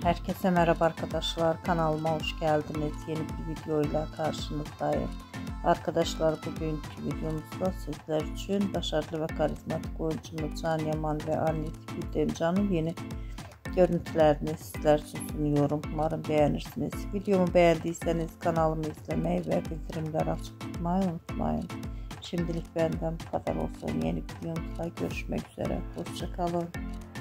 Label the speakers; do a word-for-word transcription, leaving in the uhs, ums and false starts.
Speaker 1: Herkese merhaba arkadaşlar, kanalıma hoş geldiniz. Yeni bir videoyla karşınızdayım. Arkadaşlar, bugünkü videomuzda sizler için başarılı ve karizmatik oyuncumuz Can Yaman ve annesi Gülden Can'ın yeni görüntülerini sizler için sunuyorum. Umarım beğenirsiniz. Videomu beğendiyseniz kanalımı izlemeyi ve bildirimleri açık tutmayı unutmayın. Şimdilik benden bu kadar olsun. Yeni videomuzda görüşmek üzere. Hoşça kalın.